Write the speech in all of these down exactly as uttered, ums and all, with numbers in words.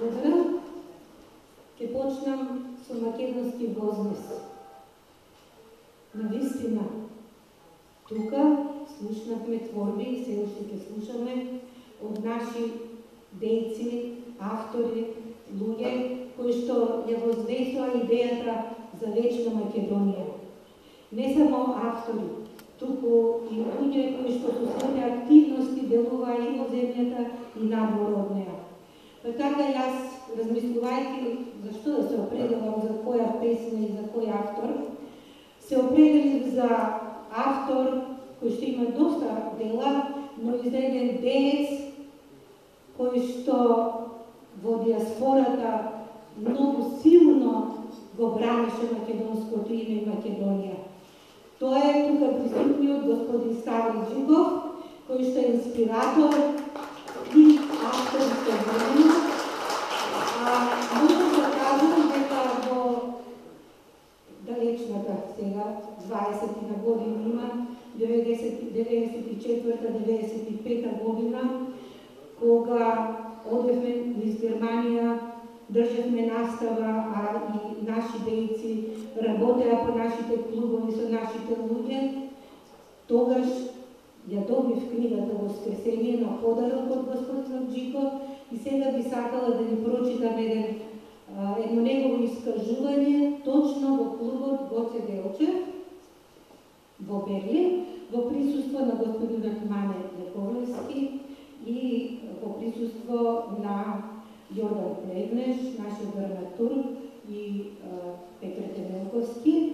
благодарам. Ке почнам со македонски возмес. Навистина, тука слушнавме творби и се уште ќе слушаме од наши дејци, автори, луѓе кои што ја возвесува идејата за вечна Македонија. Не само автори, туку и луѓе кои што со своите активности делува и во земјата и надвор од неа. Па така јас, размислувајќи зашто да се определам за која песна и за кој автор, се определив за автор кој што има доста дела, но и за еден деец кој што во диаспората многу силно го бранеше македонското име и Македонија. Тоа е тука присутниот господин Ставро Джигов, кој што е инспиратор и автор истовремено. А можам да кажам дека во далечната сега, дваесет години има, деветдесет и четврта деветдесет и пета година, кога одевме низ Германија, држевме настава, а и наши дејци работеа по нашите клубови со нашите луѓе, тогаш ја добив книгата Воскресение на подарок од господин Джиков и сега би сакала да ни прочитам еден, едно негово искажување точно во клубот Гоце Делчев во Берлин, во присуство на господинот Мане Яковлевски и во присуство на Јордан Плевнеш, нашиот драматург и Петр Темелковски,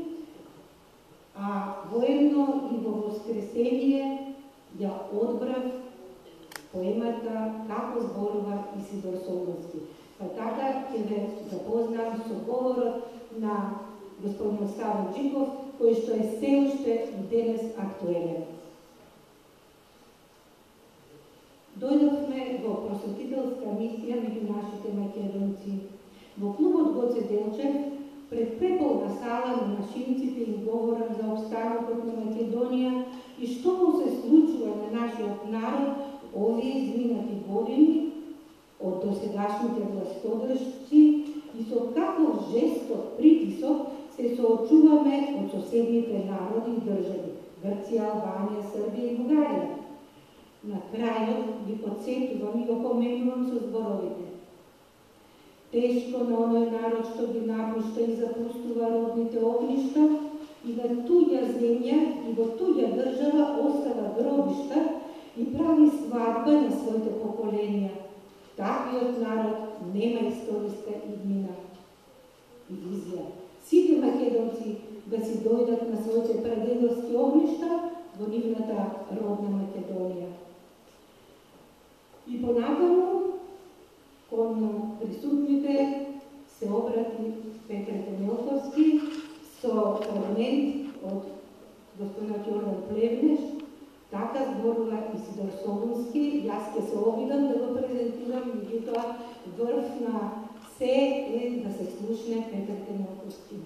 а воедно и во Воскресение ја одбрав поемата Како зборува Исидор Солунски. Па така ќе ве запознам со говорот на господин Ставро Джиков, кој што е се уште и денес актуелен. Дојдовме во просветителска мисија меѓу нашите македонци. Во клубот Гоце Делчев, пред преполна сала на машинците им говорам за обстанокот на Македонија и што му се случува на нашиот народ овие изминати години од досегашните властодржци и со каков жесток притисок се соочуваме од соседните народи и држави Грција, Албанија, Србија и Бугарија. На крајот ги подсетувам и го поменувам со зборовите. Тешко на оној народ што ги напушта и запустува родните огништа и на туѓа земја и во туѓа држава остава гробишта и прави свадба на своите поколенија. Таквиот народ нема историска иднина и визија. Сите македонци да си дојдат на своите прадедовски огништа во нивната родна Македонија. И понатаму, кон присутните се обрати Петр Темелковски со фрагмент од господинот Јордан Плевнеш, така зборува Исидор Солунски. Јас ќе се обидам да го презентирам, меѓутоа врв на се е да се слушне Петр Темелковски.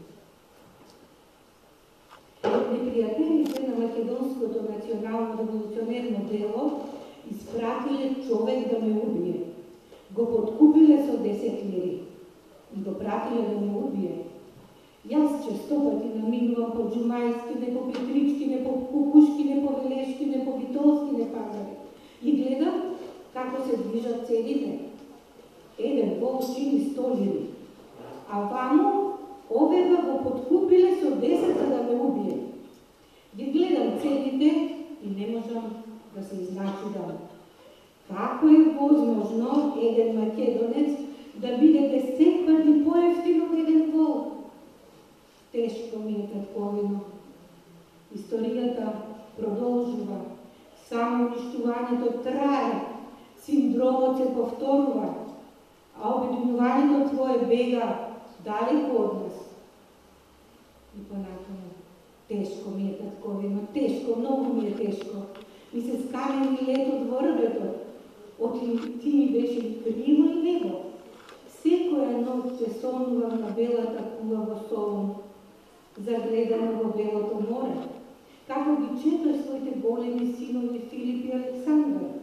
Непријателите на македонското национално револуционерно дело испратиле човек да ме убие. Го подкупиле со десет лири и го пратиле да ме убие. Јас честопати намигувам по Џумајски, не по Петрички, не по Кукушки, не по Велешки, не по Битолски, не пазари. И гледам како се движат цените. Еден вол чини сто лири. А ваму овега го подкупиле со десет за да ме убие. Ги гледам цените и не можам да се изначудам. Како е возможно еден македонец да биде десет пати поевтин од еден вол? Тешко ми е татковино. Историјата продолжува. Само уништувањето трае. Синдромот се повторува. А обединувањето твое бега далеко од нас. И понатаму. Тешко ми е татковино. Тешко, многу ми е тешко. Ми се скамени лето дворбето. Оти ти ми беше крило и небо. Секоја ноќ се сонувам на белата кула во Солун, загледана во белото море, како ги четој своите големи синови Филип и Александар.